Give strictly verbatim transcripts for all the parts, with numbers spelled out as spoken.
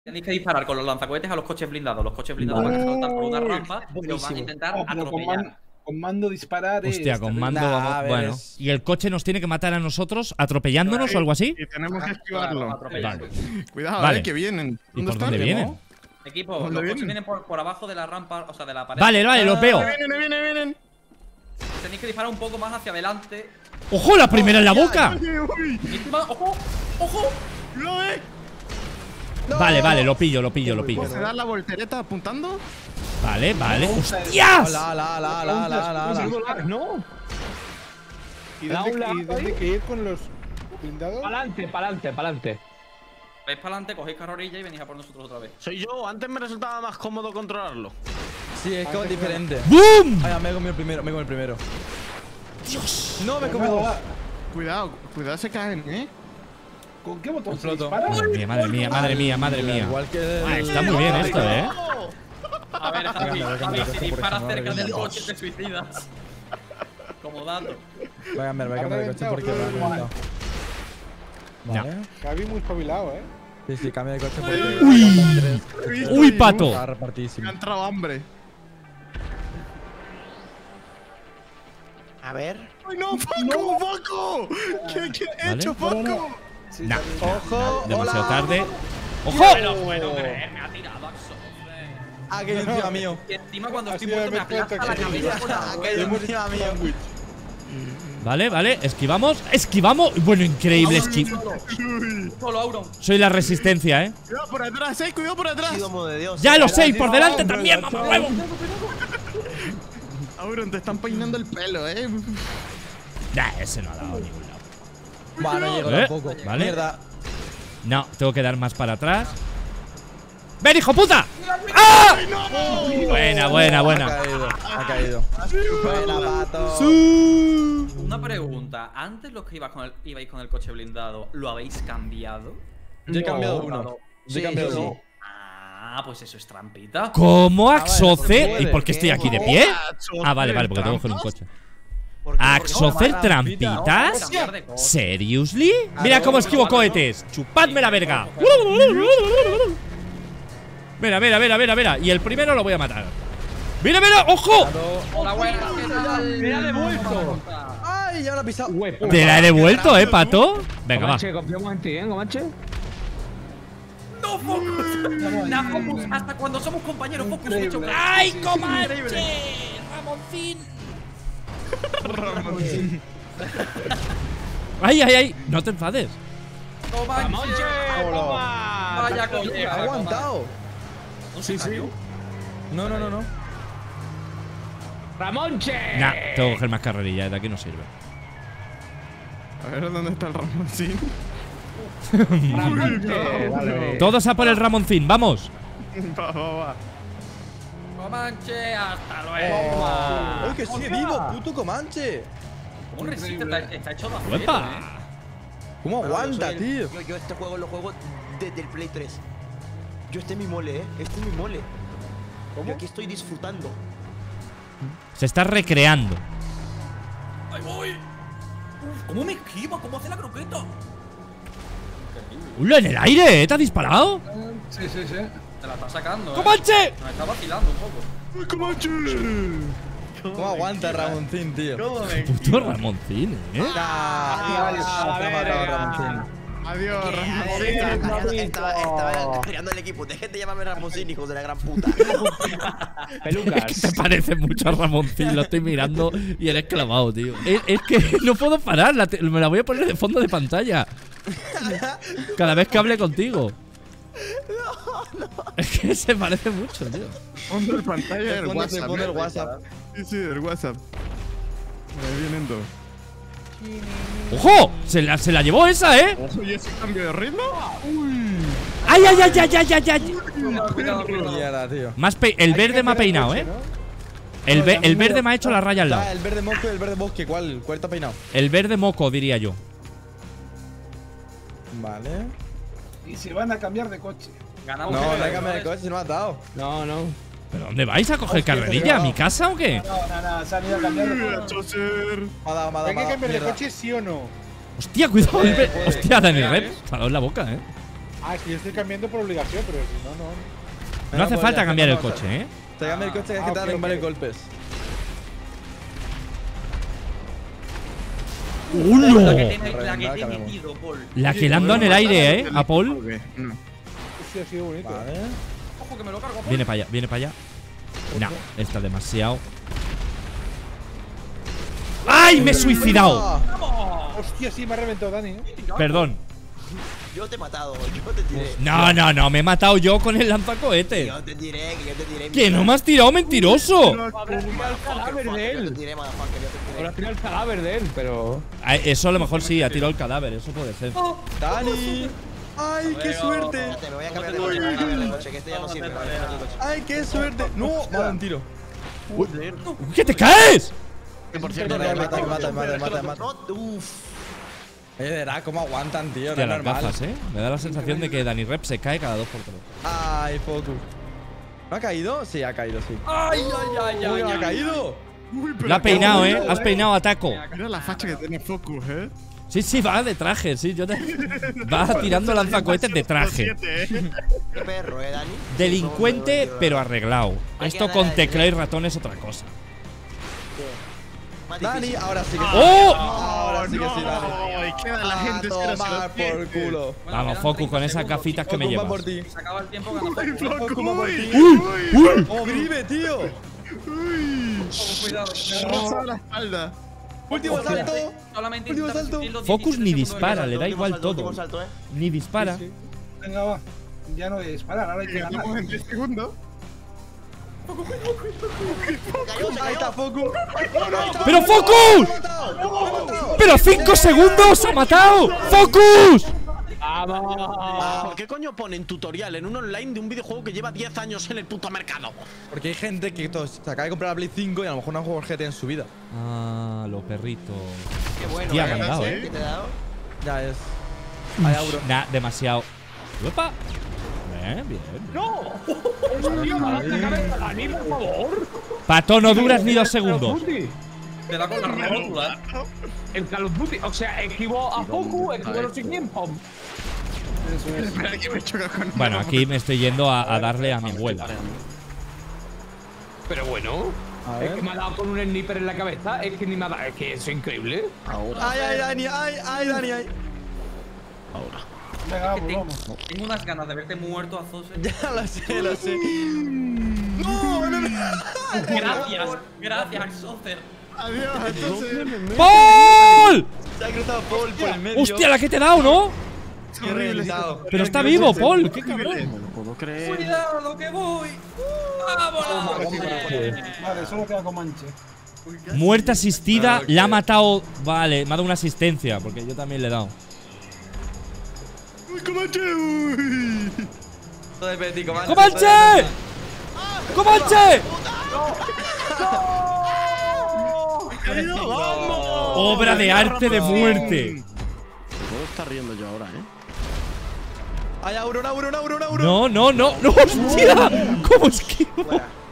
Tenéis que disparar con los lanzacohetes a los coches blindados. Los coches blindados van a saltar por una rampa y os van a intentar Oh, pero con, atropellar. man- con mando disparar es Hostia, con terrible. mando Nah, vamos. a ver, Bueno. es- ¿Y el coche nos tiene que matar a nosotros atropellándonos o algo así? Y tenemos que Claro, esquivarlo. atropellar. Vale. Cuidado, Vale. eh, que vienen. ¿Y por están? dónde vienen? Equipo, ¿Dónde los coches vienen? vienen por, por abajo de la rampa, o sea, de la pared. Vale, vale, los veo. Vienen, vienen, vienen. Tenéis que disparar un poco más hacia adelante. ¡Ojo, la primera en la boca! Uy, uy. Y encima, ¡ojo! ¡Ojo! Cuidado, eh. Vale, vale, lo pillo, lo pillo, lo pillo. ¿Se da la voltereta apuntando? Vale, vale. ¡Hostias! La, la, la, la, la, la, la. No. ¿Y Da dónde, un lado y dónde ahí. hay que ir con los blindados? Pa'lante, pa'lante, pa'lante. Vais para adelante, cogéis carrorilla y venís a por nosotros otra vez. Soy yo, antes me resultaba más cómodo controlarlo. Sí, es como diferente. ¡Boom! Ay, me he comido el primero, me he comido el primero. Dios. No, me he comido dos. Cuidado, cuidado, se caen, eh. ¿Con qué botón se Exploto. dispara? Madre mía, madre mía, madre mía, madre mía. Igual que Ah, el- está muy bien esto, eh. A ver, Javi, Venga, venga, Javi, venga, si por disparas ejemplo, cerca del venga. coche te suicidas. Como dato. Voy a cambiar, voy a cambiar el coche porque me ha reventado. Vale. Javi muy espabilado, ¿eh? Sí, sí, cambia de coche porque. Uy. Uy, pato. Está Me repartidísimo. ha entrado hambre. A ver. ¡Ay, no, Paco! ¡Paco! ¿Qué, qué he Vale. hecho, Paco? Sí, Nah, Javi. Ojo, demasiado hola. tarde. ¡Ojo! Bueno, creer, me ha tirado a Xofre. Ah, que encima mío. Y encima cuando estoy Así muerto me me cuenta aplasta la que- cabeza con la Ah, que rueda. encima mío. Vale, vale, esquivamos, esquivamos. Bueno, increíble esqui. Solo Auron. Soy la resistencia, eh. Cuidado por atrás, eh, cuidado por atrás. Sido modo de Dios. Ya lo sé, y por delante también, mamá huevo. Auron, te están peinando el pelo, eh. Nah, ese no ha dado a ningún lado. Va, no llego Eh, tampoco. vale. Mierda. No, tengo que dar más para atrás. ¡Ven, hijo puta! ¡Ah! Buena, buena, Ha buena. caído, ha caído. Buena, pato. Una pregunta. Antes los que ibais con el, ibais con el coche blindado, ¿lo habéis cambiado? Yo he cambiado uno. Claro. Yo he cambiado Sí, uno. sí. Ah, pues eso es trampita. ¿Cómo Ah, vale, Axocer? puede. ¿Y por qué estoy aquí de pie? Ah, vale, vale, porque tengo que coger un coche. ¿Axocer trampitas? Cambiar de coche. ¿Seriously? Mira cómo esquivo cohetes. ¡Chupadme la verga! Mira, mira, mira, mira, mira. Y el primero lo voy a matar. ¡Mira, mira! ¡Ojo! Hola, buenas, ¿qué tal? Me la ha devuelto. Ay, ya lo he pisado. Huepo. Te la he devuelto, eh, pato. Venga, va. Comanche, confiamos en ti, ¿eh, Comanche? ¡No, Focus! ¡La Focus! Hasta cuando somos compañeros, Focus. Increíble. hecho que- ¡Ay, Comanche! ¡Ramoncín! ¡Ay, ay, ay! No te enfades. ¡Comanche! ¡Toma! Vaya Ha colleja. aguantado. Sí, sí. No, no, no, no. ¡Ramonche! Nah, tengo que coger más carrerilla. De aquí no sirve. A ver dónde está el Ramoncín. ¡Ramonche! Dale. Todos a por el Ramoncín, vamos. Va, va, va. Comanche, hasta luego. Toma. ¡Uy, que sigue vivo, puto Comanche! ¿Cómo resiste? Está, está hecho de acero, ¡Uepa! ¿eh? ¿Cómo aguanta, Yo soy el- tío? Yo, yo este juego lo juego desde el Play tres. Yo este es mi mole, eh. Este es mi mole. Yo aquí estoy disfrutando. Se está recreando. ¡Ahí voy! Uf, ¿cómo me esquiva? ¿Cómo hace la croqueta? ¡Ulo, en el aire! ¿Te ha disparado? Sí, sí, sí. Te la está sacando, ¿eh? ¡Comanche! Nos está vacilando un poco. ¡Uy, Comanche! ¿Cómo aguanta Ramoncín, tío? Puto Ramoncín, eh. Ah, a se ha ver, matado venga. Ramoncín. Adiós, A ver, Ramoncín. estaba cargando- Ramoncín. estaba, estaba cargando el equipo. Dejen de llamarme Ramoncín, hijos de la gran puta. Es que Pelucas. te parece mucho a Ramoncín, lo estoy mirando y eres clavado, tío. Es, es que no puedo parar, la te- me la voy a poner de fondo de pantalla. Cada vez que hable contigo. Es que se parece mucho, tío. Fondo de pantalla del Pon- se WhatsApp. pone el eh. WhatsApp. Sí, sí, del WhatsApp. Ahí vienen dos. ¡Ojo! Se la, se la llevó esa, ¿eh? Oye, ese cambio de ritmo. ¡Ay, ay, ay, ay, ay, ay, ay! Mierda, tío. Más pe- el verde me ha peinado, ¿eh? El, ve- el verde me ha hecho la raya al Ah, lado. el verde moco y el verde bosque. ¿Cuál? ¿Cuál está peinado? El verde moco, diría yo. Vale. Y se van a cambiar de coche. Ganamos. No, el no hay nivel, que cambiar de ¿no? coche, se no ha dado. No, no. ¿Pero dónde vais a coger carrerilla? ¿A mi casa o qué? No, no, no, se han ido a cambiar de Uy, coche. Choser. Me ha dado, me ha dado, ¿Hay me ha que dado. cambiar de Mierda. coche, sí o no? Hostia, cuidado. el ve- Hostia, Dani Rep. Parado en la boca, ¿eh? Ah, es que yo estoy cambiando por obligación, pero si no, no. No hace pues falta ya, cambiar no el pasa. coche, ¿eh? Te cambia el coche que es Ah, que te ok, dan ok. varios golpes. La que ¡Uno! te, la que te he Cambiamos. metido, Paul. La que le han dado en el aire, ¿eh? A Paul. No. Sí, ha sido bonito. Vale. Ojo que me lo cargo, Paul. Viene para allá, viene para allá. No, está demasiado. ¡Ay! Me he suicidado. Hostia, sí, me ha reventado Dani, ¿eh? Perdón. Yo te he matado, yo te tiré. No, no, no, me he matado yo con el lanzacohete. Yo te tiré, que yo te tiré. ¡Que no me has tirado, mentiroso! Habrá tirado el cadáver de Yo te él. tiré, motherfucker, yo te Habrá tiré. tirado el cadáver de él, pero. Ah, eso a lo mejor sí, ha tirado el cadáver, eso puede ser. ¡Dani! ¡Ay, qué suerte! Espérate, me voy a cambiar de coche, me voy a cambiar de coche, que este ya no sirve. Me voy a cambiar de coche. ¡Ay, qué suerte! ¡No! Me ha dado un tiro. ¿Qué te caes? Por cierto, Me mata, me mata, me mata, me mata, me mata. No, uff. Oye, de verdad, ¿cómo aguantan, tío? Hostia, No es las normal. gafas, ¿eh? Me da la sensación de que Dani Rep se cae cada dos por tres. ¡Ay, Focus! ¿No ha caído? Sí, ha caído, sí. Ay, ay, ay, ¡Uy, ay. ha caído! Lo ha peinado, ¿eh? Has peinado a taco. Mira la facha que tiene Focus, ¿eh? Sí, sí, va de traje, sí. Yo te... Va tirando lanzacohetes de traje. Qué perro, eh, Dani. Delincuente, pero arreglado. Hay Esto que con darle- teclado y ratón es otra cosa. Más Dani, difícil. ahora sí que sí. ¡Oh! Ahora sí que sí, Dani. queda la gente A tomar por culo. Bueno, Vamos, quedan Focus, treinta con esas segundos, gafitas que me Focus va llevas. por ti. Se acaba el tiempo gana Focus. Focus va por ti. ¡Uy! ¡Oh, vive, tío! Focus, cuidado. Roza la espalda. ¡Último salto! Solamente Último intenta salto. resistir los Focus diecisiete ni segundos de dispara, vida. le da Último igual salto, último todo. salto, eh. Ni dispara. Sí. Venga, va. Ya no voy a disparar, ahora hay que ganar. Estamos en diez segundos. Cayó, se Ahí está, cayó. Focus. ¡Pero Focus! ¡Pero cinco segundos! ¡Ha matado! ¡Focus! ¡Vamos! ¿Por qué coño ponen tutorial en un online de un videojuego que lleva diez años en el puto mercado? Porque hay gente que to- se acaba de comprar la Play cinco y a lo mejor no ha jugado G T en su vida. Ah, los perritos. Qué bueno, Hostia, eh. me han dado, ¿Qué eh. te he dado? Ya es. Hay euro. Nah, demasiado. ¡Opa! Bien, bien. ¡Dani, por favor! Pato, no duras ni dos segundos. Te da con la rótula. El Call of Duty, o sea, esquivó a Focus, esquivó los tiempos. Eso es. Espera que me choca con Bueno, aquí me estoy yendo a, a darle a mi abuela. Pero bueno, A es ver. que me ha dado con un sniper en la cabeza, es que ni me ha dado, es que eso es increíble. ¡Ay, ay, Dani! ¡Ay, ay, Dani! ¡Ay! Venga, Que vamos, tengo, vamos. tengo unas ganas de verte muerto a Zose. Ya lo sé, lo sé. ¡No! no, no. Gracias, gracias, Socer. Adiós, entonces. ¡Paul! Se ha cruzado Paul por el medio. ¡Hostia, la que te he dado, ¿no? ¡Qué reventado! Pero está vivo, Paul. ¡Qué cabrón! No lo puedo creer. Cuidado, que voy. ¡Vámonos! Vale, solo queda Comanche. Muerte asistida, la ha matado. Vale, me ha dado una asistencia, porque yo también le he dado. ¡Uy, Comanche! ¡Uy! Todo de Petit, Comanche. ¡Comanche! ¡Comanche! ¡Vamos! Obra de arte de muerte. Puedo estar riendo yo ahora, ¿eh? ¡Ay, Auro, Auro, Auro, Auro! No, no, no, no, hostia. ¿Cómo esquivo?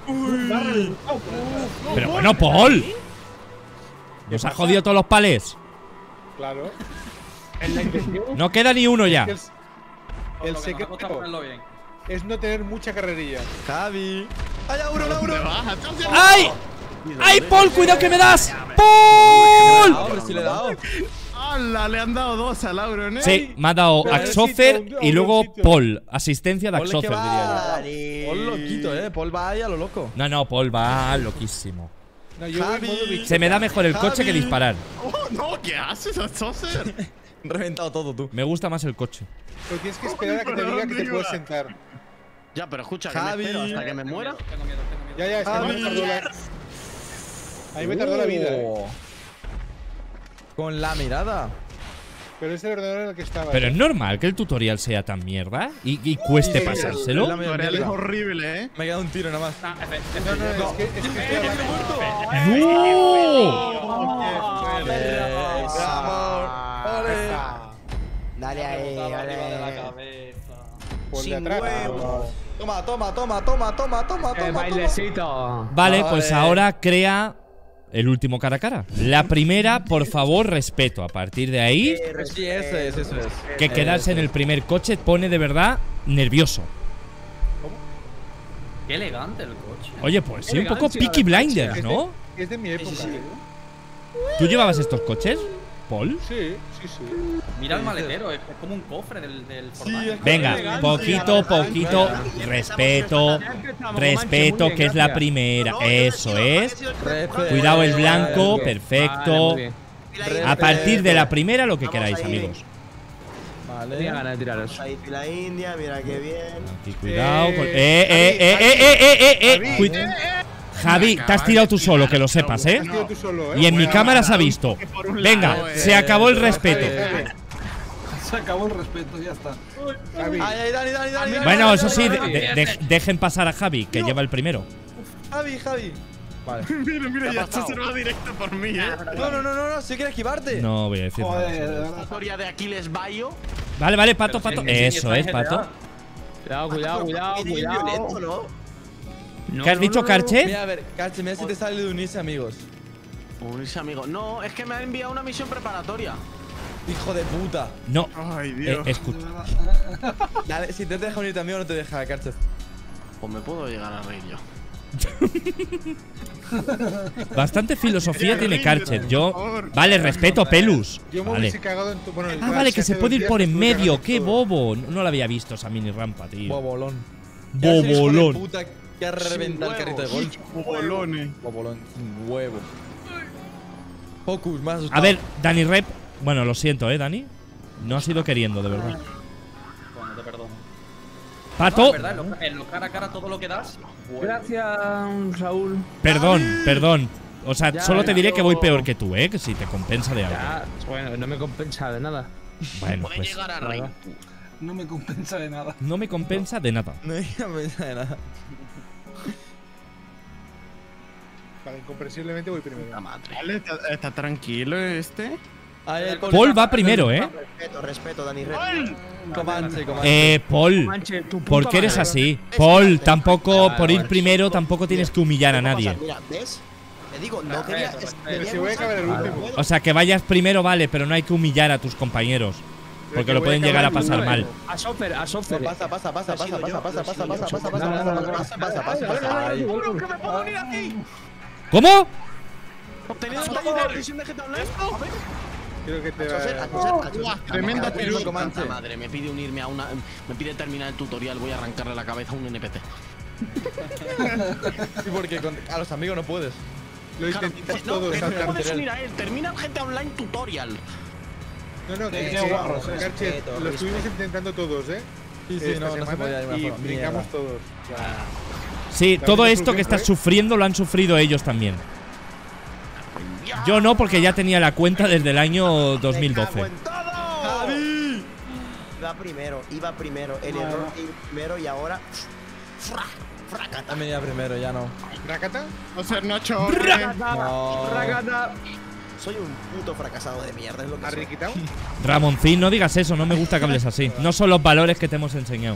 Pero bueno, Paul. Nos ha jodido todos los palés. Claro. No queda ni uno ya. El, el Lo que nos ha costado secreto ponerlo bien. es no tener mucha carrerilla. Javi. ¡Ay, Auro, Auro! Baja, entonces. ¡Ay! ¡Ay, Paul! ¡Cuidado que me das! ¡Paul! Ahora sí le he dado. ¡Hala! Le han dado dos a Lauron, ¿eh? Sí, me ha dado Pero Axocer necesito un- y luego un sitio. Paul. Asistencia de Paul es que Axocer, va. diría Paul loquito, eh. Paul va ahí a lo loco. yo. No, no, Paul va loquísimo. No, yo voy en Javi. modo bicho. Se me da mejor el coche que Javi. disparar. ¡Oh, no! ¿Qué haces, Soser? Reventado todo tú. Me gusta más el coche. Pero tienes que esperar a que te diga que te puedes sentar. Ya, pero escucha, que Javi. me espero hasta que me Tengo muera. miedo, tengo miedo, tengo miedo. Ya, ya, es que a mí me tardó la. A mí me tardó la vida, eh. Oh. Con la mirada. Pero es el ordenador en el que estaba. Pero eh. es normal que el tutorial sea tan mierda y, y cueste Sí, pasárselo. la El tutorial es mierda. horrible, ¿eh? Me ha quedado un tiro nada más. Ah, F, F, No, no, no, es que, es que estoy hablando. ¡No! Dale ahí, arriba de la dale. cabeza. Por Sin detrás. huevos. Toma, toma, toma, toma, toma, toma, El toma. bailecito. Vale, Vale. pues ahora crea el último cara a cara. La primera, por favor, respeto. A partir de ahí, Sí, eso es, eso es. que quedarse en el primer coche pone de verdad nervioso. Qué elegante el coche. Oye, pues sí, un poco Peaky Blinders, ¿no? Es de mi época. ¿eh? ¿Tú llevabas estos coches, Paul? Sí, sí, sí. Mira el maletero, es como un cofre del, del Fortnite. Venga, poquito, poquito, respeto, respeto, que es la primera. Eso es. Cuidado el blanco, perfecto. A partir de la primera, lo que queráis, amigos. Tenía ganas de tiraros. Ahí la India, mira qué bien. Aquí, cuidado. con- ¡Eh, eh, eh, eh, eh, eh, eh! eh. Cuid- Javi, te has tirado tú solo, que lo sepas, ¿eh? Has tirado tú solo, ¿eh? Y en mi cámara se ha visto. Venga, se acabó el respeto. Se acabó el respeto, ya está. Javi, Ay, ay, Dani, Dani, Dani. Bueno, eso sí, de- de- de- dejen pasar a Javi, que lleva el primero. Javi, Javi. Vale. Mira, mira, ya está se va directo por mí, eh. No, no, no, no, no, si quieres esquivarte. No voy a decir nada. Joder, de verdad. Historia de Aquiles Bayo. Vale, vale, pato, Pero pato. sí, sí, Eso está es, en pato. G T Cuidado, cuidado, cuidado, Violento, cuidado. ¿no? ¿Qué has dicho, Carche? Mira, a ver, Carche, mira si te sale de unirse, amigos. Unirse, amigo. No, es que me ha enviado una misión preparatoria. Hijo de puta. No, Ay, eh, Dios. escucha. Dale, si te deja unirte a mí o no te deja, Carche. Pues me puedo llegar a reír yo. Bastante filosofía Ya, tiene ríndete, Carchet. por Yo. favor. Vale, respeto, Pelus. yo me Vale. hubiese cagado en tu. Bueno, Ah, vale, que se puede ir por en medio. ¡Qué bobo! No, no lo había visto esa mini rampa, tío. Bobolón. Bobolón. Puta que ha reventado el carrito de golf. Bolones. Bobolón, sin huevo. Focus, más asustado. A ver, Dani Rep. Bueno, lo siento, ¿eh, Dani? No ha sido queriendo, de verdad. Bueno, te perdono. Pato. No, es verdad, en lo, en lo cara a cara todo lo que das. bueno. Gracias, Raúl. Perdón, perdón. O sea, Ya, solo te ya, diré yo- que voy peor que tú, ¿eh? Que si te compensa de algo. Ya, bueno, no me compensa de nada. Bueno, Puede pues. llegar a reír. No me compensa de nada. No me compensa de nada. No me compensa de nada. Vale, incomprensiblemente voy primero. La madre. Vale, está, está tranquilo este. Ay, ay, Paul va primero, ¿eh? Respeto, respeto, Dani Red. Comanche, Comanche. Eh, Paul. Manche, tu puta ¿Por qué eres madre. así? Paul, tampoco, por ir primero, tampoco tienes que humillar a nadie. Mira, ¿ves? Te digo, no quería. Respeto, es- respeto. Si voy a acabar el último. O sea, que vayas primero, vale, pero no hay que humillar a tus compañeros. Porque lo pueden llegar a pasar mal. A Sofer, a Sofer. Pasa, pasa, pasa, pasa, sido pasa, yo, pasa, lo he pasa, sido pasa, yo. pasa, pasa, No, no, no, pasa, no, pasa, pasa, pasa, pasa. Ay. ¿Cómo? Obtenido detalle de revisión de G T A Online. A ver. Creo que te A José, a va. José, a José. Tremenda Pero peluca. Comanche. Puta madre, me pide unirme a una. Me pide terminar el tutorial. Voy a arrancarle la cabeza a un N P C. Sí, porque con- a los amigos no puedes. Lo Claro, intentamos no, todos. que no Carche. puedes unir a él. Termina el G T A Online tutorial. No, no, que Qué que- guarros, Carche, respeto, lo respeto. estuvimos intentando todos, ¿eh? Sí, sí, Esta no, no se semana podía de y ninguna forma. brincamos Mierda. todos. Sí, La todo vida esto que sufriendo, estás ¿eh? sufriendo lo han sufrido ellos también. Yo no, porque ya tenía la cuenta desde el año dos mil Me cago doce. en todo. Iba primero, iba primero. El error de ir primero y ahora. Fra, fracata. También ya primero, ya no. ¿Rakata? O sea, no chorre. No. Ragata. Soy un puto fracasado de mierda, es lo que ¿Has soy. requitado? Ramoncín, no digas eso, no me gusta que hables así. No son los valores que te hemos enseñado.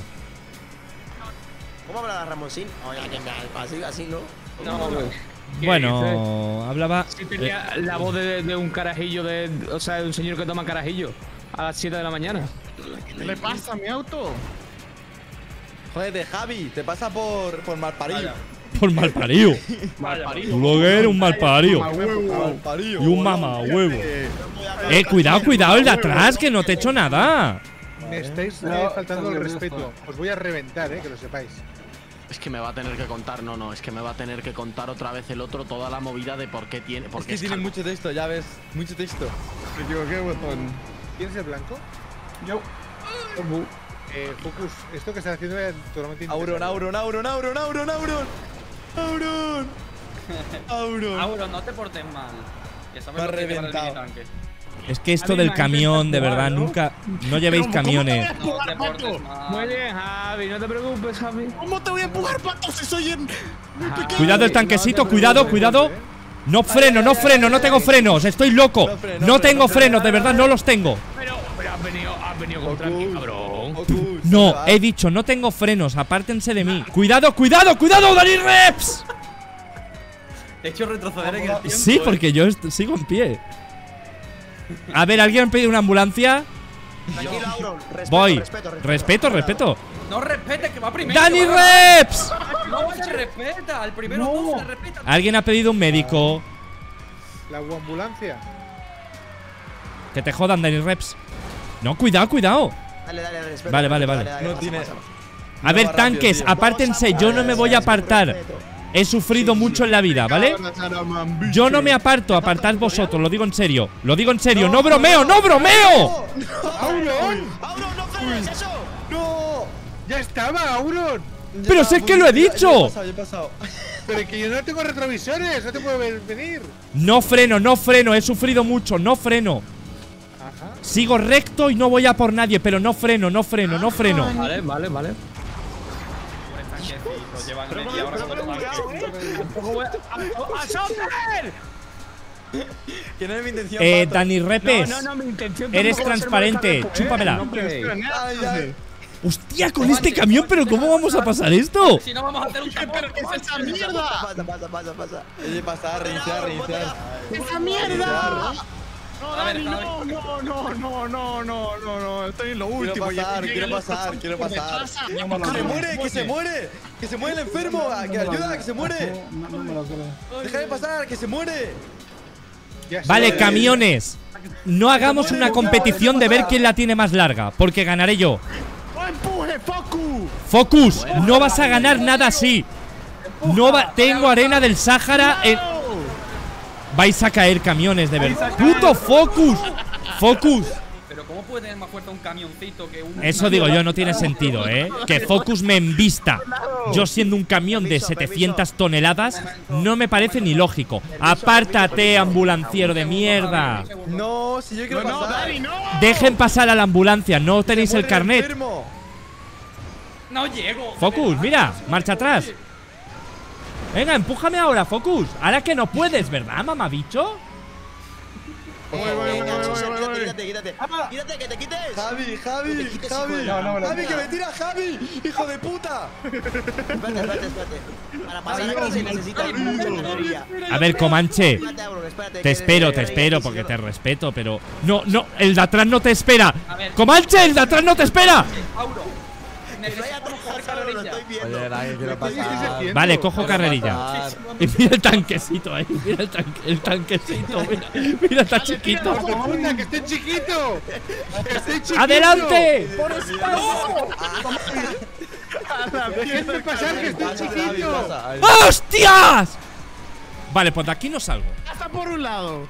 ¿Cómo habla Ramoncín? Oye, que me así, así, ¿no? No, güey. ¿Qué Bueno, hablaba. dices? Si tenía la voz de, de un carajillo, de, o sea, de un señor que toma carajillo a las siete de la mañana. ¿Qué le pasa a mi auto? Joder, de Javi, te pasa por, por malparido. Por malparido. Tú lo que eres un malparido. Malparido. Y un mamá huevo. Eh, cuidado, cuidado, el de atrás, que no te he hecho nada. Me estáis eh, No, faltando el también respeto. Os voy a reventar, eh, que lo sepáis. Es que me va a tener que contar, no, no, es que me va a tener que contar otra vez el otro toda la movida de por qué tiene. Por Es qué que es tiene calvo. mucho texto, ya ves. Mucho texto. Me equivoqué, botón. ¿Quién es el blanco? Yo. Eh, Focus, esto que estás haciendo es totalmente Auron, innecesario. Auron, Auron, Auron, Auron, Auron. Auron. Auron. Auro, no te portes mal. Que sabes Me ha lo que lleva el reventado. minitanque. Es que esto del camión, de verdad, nunca. No llevéis camiones. No te portes mal. Muy bien, Javi, no te preocupes, Javi. ¿Cómo te voy a empujar, pato, si soy en. Javi, Cuidado el tanquecito, cuidado, cuidado. No freno, no freno, no tengo frenos, estoy loco. No freno, No no tengo freno. frenos, de verdad no los tengo. Pero, pero has venido, has venido contra mí, cabrón. Focus, No, se va. he dicho, no tengo frenos, apártense de mí. Cuidado, cuidado, cuidado, Dani Reps. Te he hecho retroceder en el tiempo. Sí, eh. porque yo est- sigo en pie. A ver, ¿alguien ha pedido una ambulancia? Tranquilo, Auron. Respeto, Voy. respeto, respeto. Respeto, respeto. No respete, que va primero. ¡Dani que va- Reps! No se respeta. Al primero no, se le respeta. Alguien ha pedido un médico. La ambulancia. Que te jodan, Dani Reps. No, cuidado, cuidado. Dale, dale, respeto. Vale, vale, respeto, vale. dale, No pasa, tiene- pasa. A ver, tanques, apártense. Yo no me voy a apartar. He sufrido mucho en la vida, ¿vale? Yo no me aparto, apartad vosotros, lo digo en serio. Lo digo en serio, no bromeo, no bromeo. ¡Auron! ¡Auron, no frenes eso! ¡No! ¡Ya estaba, Auron! Pero sé que lo he dicho. Ya he pasado. Pero es que yo no tengo retrovisores, no te puedo ver venir. No freno, no freno, he sufrido mucho, no freno. Ajá. Sigo recto y no voy a por nadie, pero no freno, no freno, no freno. Vale, vale, vale. Llevan media hora con los tanques. ¡A Soper! Que no es mi intención. Eh, Pato. Dani Repes, No, no, no, mi intención eres tampoco va a ser transparente, molestar, ¿eh? chúpamela. Hombre. Ay, ay. Hostia, con este camión, pero ¿cómo vamos a pasar esto? Si no, vamos a hacer un tapón. ¿Pero qué es esa Pasa, mierda? pasa, pasa, pasa, pasa. Oye, pasar, reiniciar, reiniciar. ¡Esa mierda! No, A ver, Dani, a ver. no, no, no, no, no, no, no, no. Estoy en lo Quiero último. pasar, Llegué quiero a los pasar, ocho, quiero ¿qué me pasar. pasa? ¡Que se muere, que se muere! ¡Que se muere el enfermo! ¡Que ayuda, que se muere! No, no me lo creo. ¡Deja de pasar, que se muere! Ya Vale, está. camiones. No hagamos una competición de ver quién la tiene más larga, porque ganaré yo. ¡No empuje, Foku! Focus, no vas a ganar nada así. No va, tengo arena del Sáhara en… Vais a caer camiones, de verdad. ¡Puto Focus! Focus. Pero ¿cómo puede tener más fuerza un camioncito que un… Eso digo yo, no tiene sentido, ¿eh? Que Focus me embista. Yo siendo un camión de setecientas toneladas, no me parece ni lógico. Apártate, ambulanciero de mierda. No, si yo quiero No, no, pasar. Dani, no. Dejen pasar a la ambulancia, no tenéis el Muere carnet. enfermo. No llego. Focus, mira, marcha atrás. Venga, empújame ahora, Focus. Ahora que no puedes, ¿verdad, mamabicho? Voy, voy, voy, Venga, voy, José, voy, quítate, voy. quítate, quítate. Quítate, que te quites. Javi, Javi, Te quites, hijo Javi. de- No, no me lo Javi, creo. que me tira Javi, hijo de puta. Espérate, espérate, espérate. Para pasar aquí se necesita mucha energía. A ver, Comanche. Espérate, Auron, espérate. Te que- espero, que- te que- espero, que- porque que- te respeto, pero… No, no, el de atrás no te espera. A ver. Comanche, el de atrás no te espera. Auro. Estoy atrás, Auron, lo estoy viendo. Oye, Dani, quiero ¿Qué estás pasar. haciendo? Vale, cojo Quiero carrerilla. pasar. Y mira el tanquecito ahí, mira el, tanque, el tanquecito, mira, mira, está chiquito. ¡Hijo de puta, que estoy chiquito! ¡Que estoy chiquito! ¡Adelante! ¡Déjenme pasar, que estoy Pasa, Javi, chiquito! pasa. Ahí. ¡Hostias! Vale, pues de aquí no salgo. Hasta por un lado.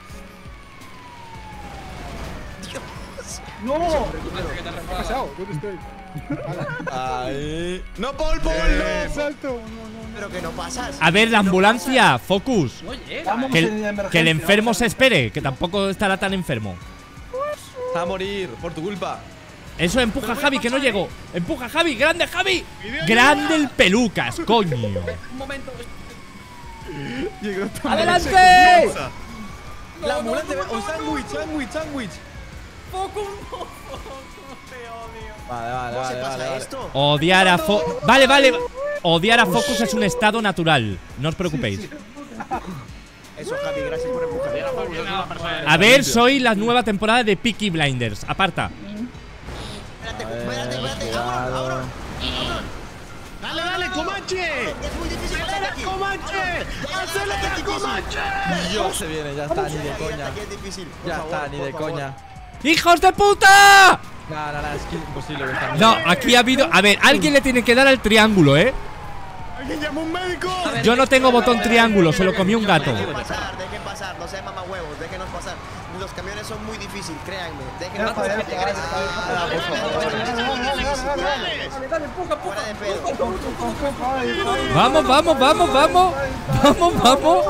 ¡No! ¿Qué ha pasado? ¿Dónde estoy? Ahí. ¡No, Paul, Paul, ¡Eh, no! salto! Pero que no pasas. A ver, la ambulancia, Focus. No llega. Vamos Que en el, emergencia, que el enfermo vamos se espere, que tampoco estará tan enfermo. Va a morir, por tu culpa. Eso, empuja a Javi, que no llego. Empuja a Javi, grande Javi. Grande el pelucas, coño. Un momento. Llegó tan ¡Adelante! derecha. La ambulancia, o sándwich, sándwich, sándwich. Focus, no, Focus, te odio. Vale, vale, ¿Cómo se vale, pasa vale. vale. esto? Odiar a Fo… Vale, vale. Odiar a Focus es un estado natural. No os preocupéis. Eso, Javi, gracias por empujar. A ver, soy la nueva temporada de Peaky Blinders. Aparta. Espérate, espérate, espérate. Auron, Auron. Dale, dale, Comanche. Es muy difícil pasar aquí. Comanche. ¡Acelera, Comanche! Dios, se viene, ya está, ni de Aquí coña. es difícil. Por Ya favor, está, ni por de favor. coña. ¡Hijos de puta! No, no, no, es que imposible que esta No, mierda. aquí ha habido… A ver, alguien le tiene que dar al triángulo, ¿eh? ¿Alguien llama un médico? Yo no tengo botón triángulo, se lo comió un gato. Dejen pasar, dejen pasar, no sean mamahuevos, déjenos pasar. Los camiones son muy difíciles, créanme. Déjenos Ya pasar. está, ya está, Ah, por favor. Dale, dale, empuja, empuja. Fuera de pedo. Vamos, vamos, vamos, vamos. Vamos, vamos.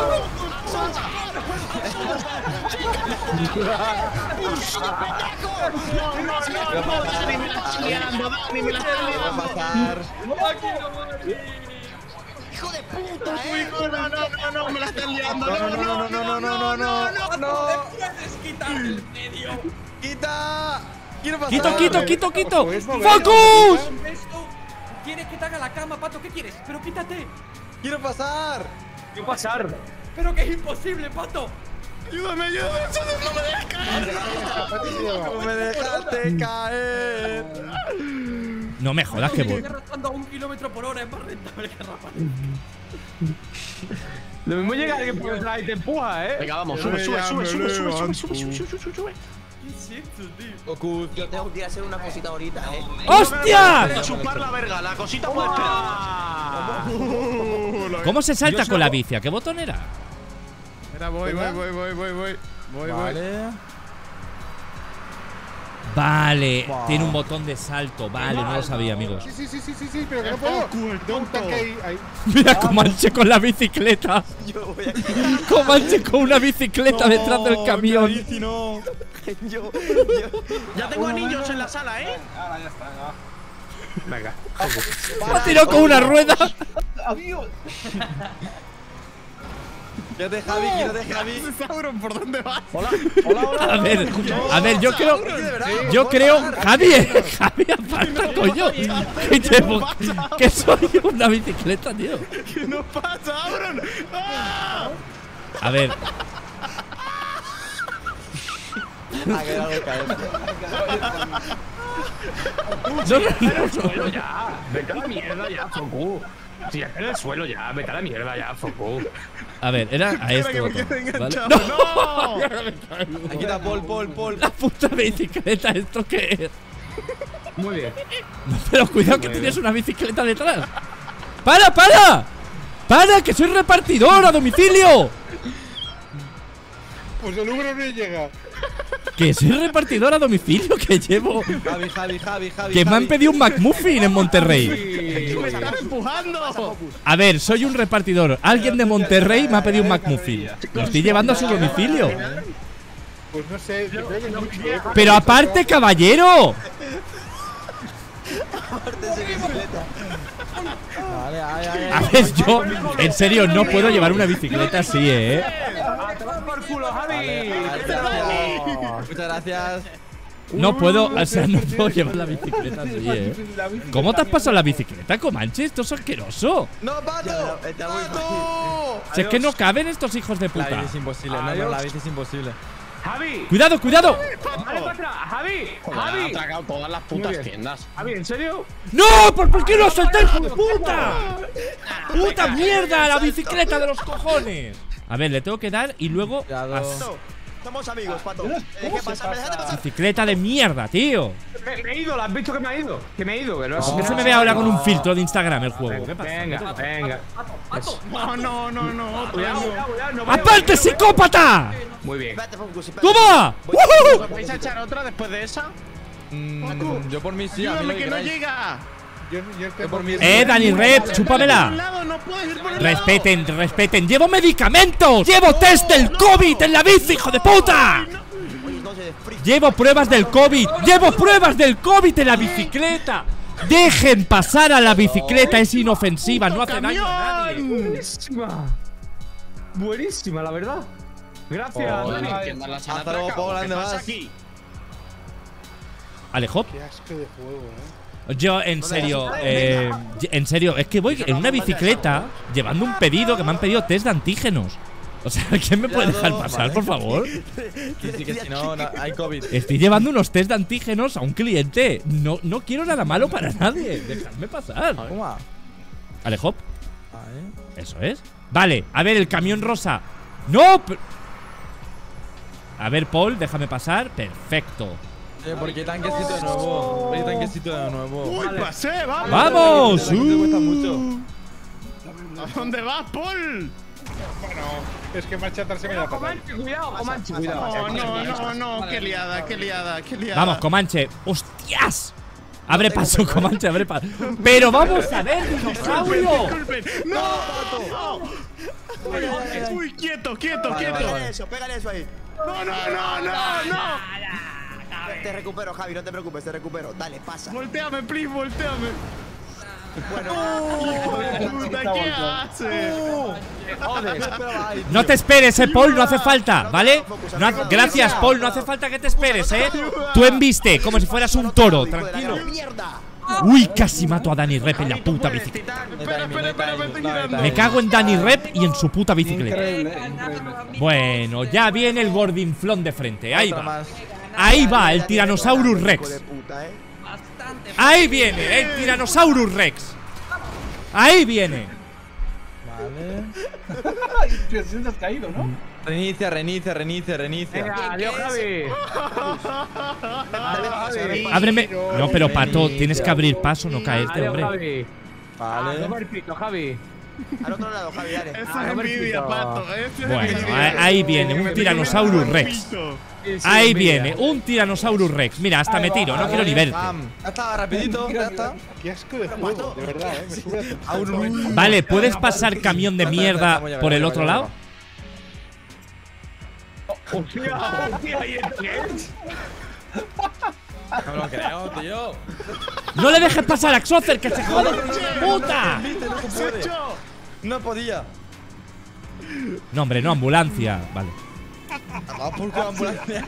Dani, me la estás liando, Dani, me la estás Va a pasar. Hijo de puta, eh. liando. No, no, no, no, me la estás liando. No, no, no, no, no, no, no, no, no. Puedes quitar del medio. ¡Quita! ¡Quiero pasar! Quito, quito, quito, quito. Pues, mover, ¡Focus! Esto. ¿Quieres que te haga la cama, pato? ¿Qué quieres? Pero quítate. ¡Quiero pasar! ¿Qué pasar? Pero que es imposible, Pato. Ayúdame, ayúdame, no me dejes caer. No me dejaste caer. No me jodas que voy. Estoy arrastrando a un kilómetro por hora, es más rentable que arrastrar. Lo mismo llega alguien por detrás y te empuja, ¿eh? Venga, vamos, sube, sube, sube, sube, sube, sube, sube, sube, sube, sube, sube. ¿Qué es esto, tío? Goku. Yo tengo que ir a hacer una cosita ahorita, eh. ¡Hostia! Chupar la verga, la cosita puede esperar. ¿Cómo se salta con la bici? ¿A qué botón era? Mira, voy, voy, voy, voy, voy, voy. Voy, voy. Vale. Vale, Wow. tiene un botón de salto. Vale, no lo sabía, amigos. Sí, sí, sí, sí, sí, sí, pero que no puedo. Tengo un tanque ahí, ahí. Mira Comanche con la bicicleta. Yo voy a. Comanche con una bicicleta detrás del camión. No. Yo. Yo. Ya tengo anillos en la sala, ¿eh? Venga. Ha tirado con una rueda. Quédate, Javi, quédate, Javi. Sauron, ¿por dónde vas? Hola, hola, hola. A ver, a ver, yo creo. Yo creo. Javi, Javi, aparta, coño. Que llevo. Que soy una bicicleta, tío. ¿Qué nos pasa, Sauron? ¡Ah! A ver. Ha quedado de caer. No, no, no, Suelo ya. Vete a la mierda ya, Foku. Si ya está en el suelo ya, vete a la mierda ya, Foku. A ver, era a este que me botón. quede ¿vale? enganchado. ¡No! Aquí está Paul, Paul, Paul. La puta bicicleta, ¿esto qué es? Muy bien. No, pero cuidado que tienes una bicicleta detrás. ¡Para, para! ¡Para, que soy repartidor a domicilio! Pues el número no llega. Que soy repartidor a domicilio, que llevo. Javi, Javi, Javi, Javi. Que me han pedido un McMuffin en Monterrey. ¡Me estás empujando! A ver, soy un repartidor. Alguien de Monterrey me ha pedido un McMuffin. Lo estoy llevando a su domicilio. Pues no sé, yo creo que es mucho, ¿eh? Pero aparte, caballero. Vale, ay, ay, A ay. ver, yo, en serio, no puedo llevar una bicicleta así, ¿eh? ¡A tomar por culo, Javi! Gracias. Muchas gracias. No puedo, o sea, no puedo llevar la bicicleta así, ¿eh? ¿Cómo te has pasado la bicicleta, Comanche? Esto es asqueroso. ¡No, Pato! Ya, no, está muy ¡Pato! Si es que no caben estos hijos de La puta. bici es imposible, no, no, la bici es imposible. ¡Javi! Cuidado, cuidado. ¡Vale para atrás! ¡Javi! Joder, ha ¡Javi! atracado todas las Muy putas bien. tiendas. Javi, ¿en serio? ¡No! ¿Por, por qué lo saltáis, hijo de puta? ¡Puta mierda! ¡La bicicleta de los cojones! A ver, le tengo que dar y luego. Cuidado. as- Somos amigos, Pato. Eh, ¿Qué pasa? ¿Me dejas de pasar? Bicicleta de mierda, tío. Me, me he ido, ¿la has visto que me ha ido? Que me he ido, que no No se me ve ahora con un filtro de Instagram el juego. ¿Qué pasa? Venga, venga. Pato, No, no, no, no. otro Cuidado, no. cuidado, cuidado. No vaya- ¡Aparte, psicópata! Muy bien. Espérate, Focus, espérate. ¡Toma! Voy- ¡Woohoo! ¿Os vais a echar otra después de esa? Mm, yo por mí sí, a mí Ayúdame lo que que no queráis. llega. Yo, yo Yo por mí Eh, Dani Rep, Por chúpamela. un lado, no puedes ir por un lado. Respeten, respeten. ¡Llevo medicamentos! ¡Llevo test del COVID en la bici, hijo de puta! Oye, no se desfree. ¡Llevo pruebas del COVID! ¡Llevo pruebas del COVID en la bicicleta! ¡Dejen pasar a la bicicleta! Es inofensiva, no hace daño a nadie. Buenísima. Buenísima, la verdad. Gracias, Oh, Dani. Las tiendas las han Hasta luego, atracado. Paul, ¿Qué ¿dónde pasa vas? aquí? Alejo, Qué asco de juego, eh. yo en serio, eh, en serio, es que voy en una bicicleta llevando un pedido que me han pedido test de antígenos. O sea, ¿quién me puede dejar pasar, por favor? Sí, sí, que si no, no, hay COVID. Estoy llevando unos test de antígenos a un cliente. No, no quiero nada malo para nadie. Dejadme pasar. Toma. Alejo, Vale. eso es. Vale, a ver, el camión rosa. ¡No! pero- A ver, Paul, déjame pasar. Perfecto. Eh, ¿por qué tanquecito de nuevo? ¿Por qué tanquecito de nuevo? Uy, pasé, vamos. ¡Vamos! Tanque te cuesta Uh. mucho. ¿A dónde vas, Paul? Bueno, es que marcha atrás se me da fatal. Comanche, cuidado, Comanche, cuidado. No, no, no, no. Qué liada, qué liada, qué liada. Vamos, Comanche. ¡Hostias! Abre paso, Comanche, abre paso. Pero vamos a ver, dinosaurio. Disculpen. ¡No! Uy, uy, quieto, quieto, Vale, quieto. vale, Pégale eso, pégale eso ahí. No, no, no, no, no. Te, te recupero, Javi, no te preocupes, te recupero. Dale, pasa. Volteame, please, volteame. Bueno, Hijo de puta, ¿qué haces? No te esperes, eh, Paul, no hace falta, ¿vale? No hace- gracias, Paul, no hace falta que te esperes, eh. Tú embiste, como si fueras un toro, hijo de la tranquilo. gran mierda. Uy, casi mato a Dani Rep en la puta bicicleta. Me cago en Dani Rep y en su puta bicicleta. Bueno, ya viene el gordinflón de frente. Ahí va. Ahí va el Tyrannosaurus Rex. Ahí viene el Tyrannosaurus Rex. Ahí viene. Vale. Te has caído, ¿no? Reinicia, reinicia, reinicia, reinicia. Venga, adiós, Javi. Ábreme. No, pero Pato, tienes que abrir paso, no caerte, hombre. Javi. Vale. Toma el pito, Javi. Al otro lado, Javi, dale. Esa es envidia, Pato. Bueno, ahí viene un Tyrannosaurus Rex. Ahí viene un Tyrannosaurus Rex. Mira, hasta me tiro, no quiero ni verte. Ya está, rapidito, ya está. Qué asco de juego, de verdad, eh. Me sube a Vale, ¿puedes pasar camión de mierda por el otro lado? Hostia, hostia, ¿y esto qué es? No me lo creo, tío. ¡No le dejes pasar a Axocer, que se jode! ¡Puta! No podía. No, hombre, no, ambulancia. Vale. Ah, por qué ambulancia.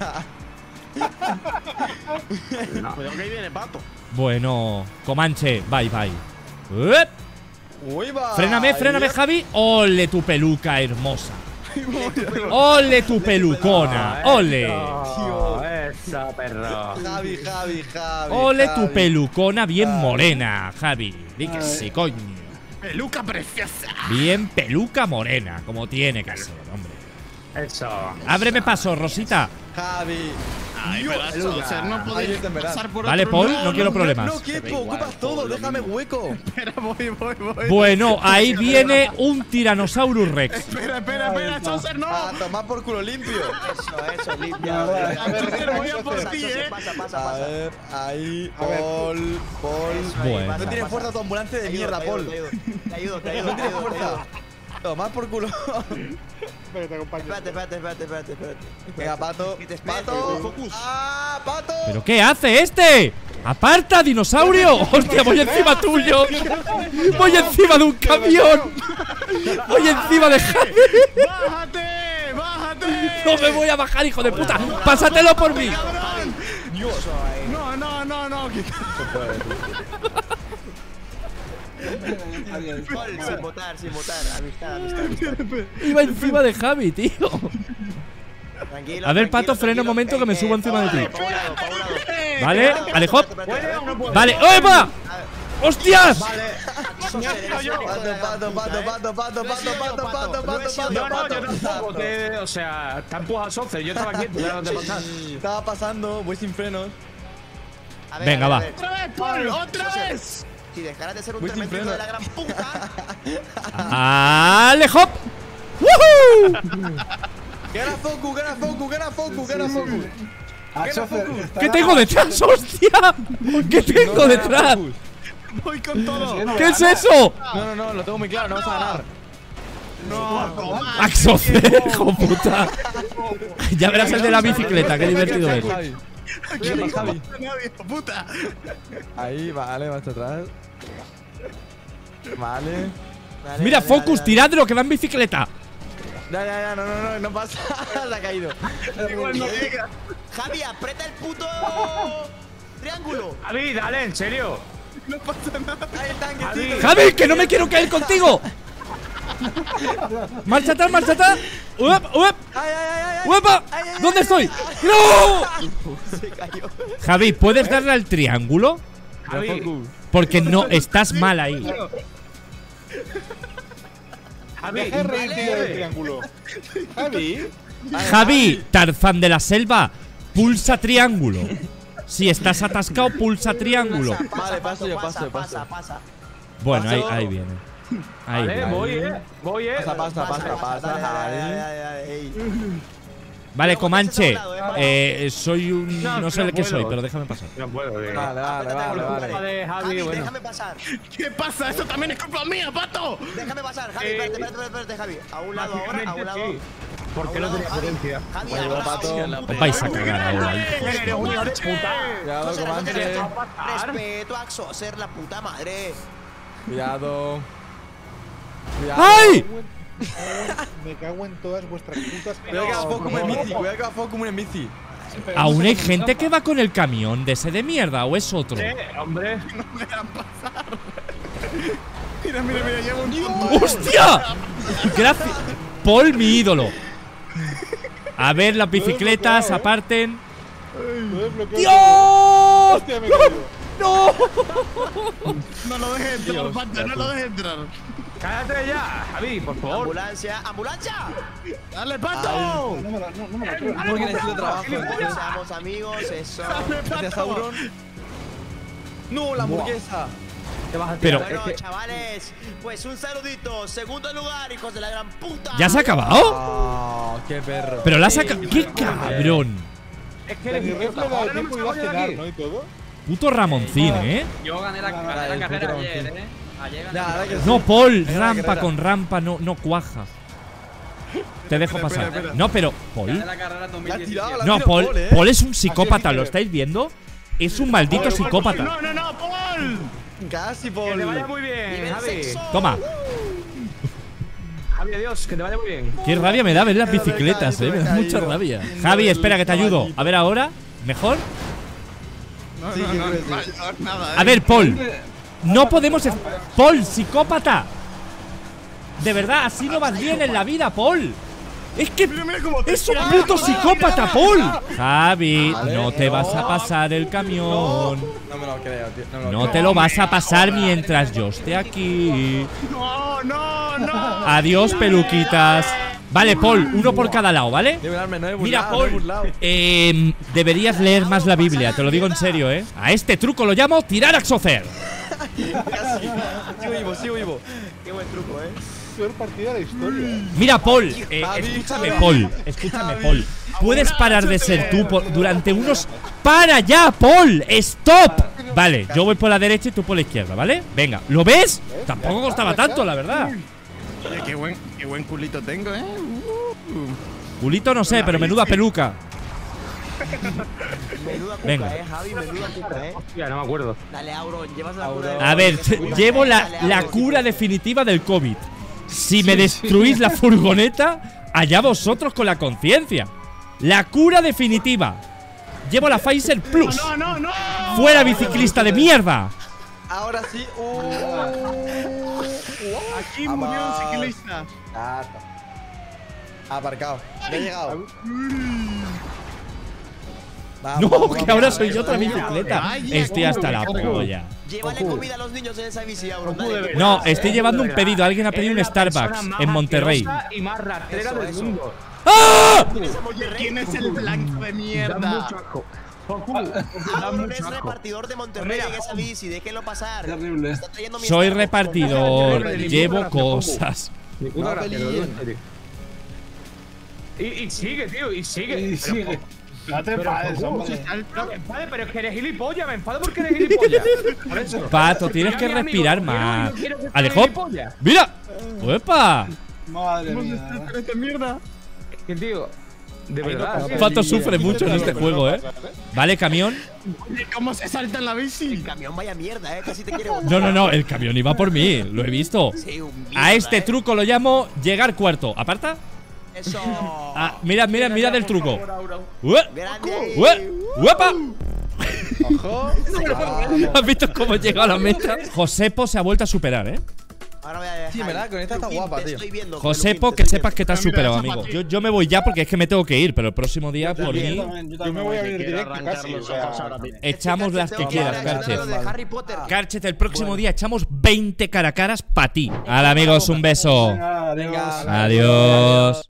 Cuidado que ahí viene Pato. Bueno, Comanche, bye, bye. ¡Uep! Uy, va. Fréname, fréname, Javi. ¡Ole tu peluca hermosa! ¡Ole tu pelucona! ¡Ole! Tío, esa perro. Javi, Javi, Javi. ¡Ole tu Javi. pelucona bien morena, Javi! Di que sí, coño. Peluca preciosa. Bien peluca morena, como tiene que ser, hombre. Eso. Ábreme paso, Rosita. Javi. Ay, pero eso, no podéis pasar por Vale, otro Paul, lado. no quiero problemas. No, Kepo, ocupas todo, déjame hueco. Espera, voy, voy, voy. Bueno, ahí viene un Tyrannosaurus Rex. Espera, espera, espera, Chaucer, no. A tomar por culo limpio. Eso, eso, limpia. A ver, a ver, Chaucer, voy a por Chaucer. ti, eh. Pasa, pasa, A pasa. ver, ahí, A ver. Paul, Paul. Bueno. No tienes fuerza tu ambulancia de Te ayudo, mierda, te ayudo, Paul. Te ayudo, te ayudo, No te tienes ayudo, te ayudo. fuerza. Tomar por culo. Espera, te acompaño. Espérate, espérate, espérate, espérate, espérate. Venga, Pato. Que te espere, Pato. focus. ¡Ah, Pato! ¿Pero qué hace este? ¡Aparta, dinosaurio! ¡Hostia, voy encima tuyo! ¡Voy encima de un camión! ¡Voy encima de Javi! ¡Bájate! ¡Bájate! ¡No me voy a bajar, hijo de puta! ¡Pásatelo por mí! No, no, no, no. Paul, sin votar, sin votar. Amistad, amistad, amistad. Iba encima de Javi, tío. Tranquilo. A ver, Pato, tranquilo, frena un tranquilo. momento que me Eh, subo eh, encima de pa' un ti. lado, pa' un lado, pa' un lado. ¿Vale? Alejo. Espérate, espérate. Vale, ¡opa! ¡Hostias! Pato, pato, pato, pato, pato, pato, pato, pato, pato, No, no, pato, yo tampoco. pato. Te, o sea, te empujas a Saucer. Yo estaba quieto, ya no te pasas. Estaba pasando, voy sin frenos. A ver, Venga, a ver, va. a ver. ¡Otra vez, Paul! ¡Otra vez! Si dejaras de ser un Voy sin tremendo de freno. la gran puta. ¡Alejo! ¡Woohoo! Gana Focus, gana Focus, gana Focus, gana Focus. Axocer, ¿Qué tengo detrás, hostia? ¿Qué tengo detrás? Voy con todo. ¿Qué es eso? No, no, no, lo tengo muy claro, no vas a ganar. No, Axocer, hijo puta. Ya verás el de la bicicleta, qué divertido es. Javi. Javi. Javi. Nadie, puta. Ahí, vale, marcha atrás. Vale. Vale, Mira, vale, Focus, vale, vale. tiradlo, que va en bicicleta. Ya, ya, ya, no, no, no, no pasa. Se ha caído. Igual no llega. Javi, aprieta el puto triángulo. Javi, dale, en serio. No pasa nada. Ahí el tanque, Javi. tío. Javi, que no me quiero caer contigo. Marcha atrás, marcha atrás. ¡Uep, uep! Ay, ay, ay, ay. ¡Uepa! Ay, ay, ¿Dónde ay, estoy? ay. ¡No! Se cayó. Javi, ¿puedes darle al triángulo? Javi. Porque no, estás mal ahí. Javi. Deja de reírte del triángulo. Javi. Javi, Tarzán de la selva, pulsa triángulo. Si estás atascado, pulsa triángulo. Pasa, Vale, paso yo, pasa, paso, pasa, paso. pasa. Bueno, ahí, Paso. ahí viene. Ahí Vale, viene. voy, eh. Voy, eh. Pasa, pasa, pasa, pasa. Dale, dale, Ahí. dale, dale, ey. Vale, Comanche. Luego te echas a un lado, Eh, soy un. No, No sé no el que puedo. soy, pero déjame pasar. No puedo, eh. Vale, vale, vale, vale. Vale, Javi, Javi, bueno. déjame pasar. ¿Qué pasa? Eso también es culpa mía, Pato. Déjame pasar, Javi. Eh, Espérate, espérate, espérate, Javi. A un lado ahora, a un lado. Sí. ¿Por qué A no un lado, tenía Javi. potencia? Javi, Vale, ahora, Pato. Os vais a cagar ahora, hijos de- Eres un hijo de puta. Cuidado, José, Comanche. respeto a Axocer, la puta madre. Cuidado. Cuidado. ¡Ay! Me cago en todas vuestras putas. Cuidado que va Focus en bici, cuidado que va Focus en bici. Aún hay gente que va con el camión de ese de mierda, ¿o es otro? Sí, hombre. No me dejan pasar. Mira, mira, mira, llevo un punto. ¡Hostia! Gracias. Paul, mi ídolo. A ver, las bicicletas aparten. ¡Dios! Hostia, me he caído. ¡No! No lo dejes entrar, Panta, no lo dejes entrar. Cállate ya, Javi, por favor. Ambulancia, ambulancia. ¡Dale, Pato! No me lo no, no me lo creo. Porque necesito trabajo. Seamos amigos, eso. Gracias, Sauron. No, la hamburguesa. Te vas a Pero- tirar. Bueno, chavales, pues un saludito. Segundo lugar, hijos de la gran puta. ¿Ya se ha acabado? Ah, qué perro. Pero la ha sacado. ¡Qué cabrón! Es que La eres mi ref le ha idiota. dado Ahora no tiempo me y va a salgo de cenar, aquí. ¿no? Y todo. Puto Ramoncín, ¿eh? Yo gané la, gané Ay, la carrera puto ayer, Ramoncín. eh. Ayer gané Ya, la ahora que carrera. sí. No, Paul, Venga, rampa carrera. con rampa no, no cuaja. Te dejo Espera, pasar. espera, espera. No, pero Gané Paul. la carrera en dos mil La ha tirado, diecisiete. la- No, tiro Paul, Paul, ¿eh? Paul es un psicópata, Así es, ¿lo Miguel. estáis viendo? Es un maldito psicópata. No, no, no, Paul. Casi, Que Paul. te vaya muy bien, Nivel Javi. sexo. Toma. Javi, adiós, que te vaya muy bien. Qué rabia me da ver las Me he bicicletas, caído, eh. Me me he da mucha caído. rabia. No, Javi, el espera que te ayudo. caballito. A ver ahora. ¿Mejor? No, Sí, no, sí, no, sí. no, no, nada, A eh. ver, Paul. No podemos. es- Paul, psicópata. De verdad, así no vas bien en la vida, Paul. Es que Mira, mira cómo te es un tira. puto psicópata, Paul. Javi, Vale, no te no. vas a pasar el camión. No me lo creo, tío. No, me lo No creo. te lo vas a pasar mientras yo esté aquí. No, no, no. Adiós, peluquitas. Vale, Paul, uno por cada lado, ¿vale? De burlarme, no he Mira, burlado, no he Paul, burlado. eh, deberías leer más la Biblia, te lo digo en serio, ¿eh? A este truco lo llamo tirar Axocer. Casi. Sigo vivo, sigo vivo. Qué buen truco, eh. Peor partida de la historia. Mira, Paul, eh, Javi, escúchame, Javi. Paul, escúchame, Paul. ¿Puedes parar de ser tú por- durante unos... ¡Para ya, Paul! ¡Stop! Vale, yo voy por la derecha y tú por la izquierda, ¿vale? Venga, ¿lo ves? Tampoco costaba tanto, la verdad. Oye, qué buen, qué buen culito tengo, eh. Uh. Culito no sé, pero menuda peluca. Menuda cuca, Venga. eh, Javi, menuda cuca, eh. Hostia, no me acuerdo. Dale, Auro, llevas la Auro. cura. A ver, llevo la, la cura definitiva del COVID. Si me destruís la furgoneta, allá vosotros con la conciencia. La cura definitiva. Llevo la Pfizer Plus. No, no, no. ¡Fuera, biciclista de mierda! Ahora sí. Uh. Aquí murió un ciclista. Aparcado. Ya he llegado. Vamos, No, vamos, que vamos, ahora vamos, soy vamos, yo otra vamos. bicicleta. Vaya, Estoy hasta la cómo me cargo. polla. Llévale comida a los niños en esa bici, Auro. Dale. No, estoy llevando un pedido. Alguien ha pedido un Eres la Starbucks persona más en Monterrey. asquerosa y más rastrera Eso, del eso. mundo. ¡Ah! Oye, ¿quién es el blanco de Da mierda? mucho asco. Da Auro es mucho asco. repartidor de Monterrey en esa bici. Déjenlo pasar. Terrible. Está trayendo mi Soy Starbucks. repartidor. Ninguna Llevo gracia, Poco. cosas. Ninguna No gracia, peleen. en serio. Y, y sigue, tío, y sigue. Y Pero, sigue. No te pero, enfades, Poco, hombre. no me enfade, pero es que eres gilipollas, me enfado porque eres gilipollas. Por eso. Pato, tienes que Yo a mi amigo respirar quiero y no más. quiero que sea Alejo. gilipollas. ¡Mira! ¡Uepa! Madre mía. ¡Esta mierda! Que tío, de verdad. tío. Pato sufre mucho en este juego, ¿eh? Vale, camión. Oye, ¿cómo se salta en la bici? El camión vaya mierda, eh. Casi te quiere botar. No, no, no, el camión iba por mí, lo he visto. Sí, un A mierda, este eh. truco lo llamo llegar cuarto. ¿Aparta? Eso. Ah, mira, mira, mira del truco. Ue- Grande ahí. ue- ¡Uepa! Ojo. ¿Has visto cómo llegó a la meta? Josepo se ha vuelto a superar, ¿eh? Ahora voy a dejar. Sí, ¿verdad? Con esta está Peluquín, guapa, te tío. estoy viendo, Josepo, Peluquín, que te estoy sepas que te has Mira, superado, esa amigo. para Yo, yo me voy ya porque es que me tengo que ir, pero el próximo día, por mí, Yo me voy a venir directo casi. O sea, echamos las que Tengo quieras, ver Carchet. lo de Harry Potter. Carchet, el próximo día echamos veinte cara a caras para ti. Hala, amigos, un beso. venga, adiós. Venga. Adiós.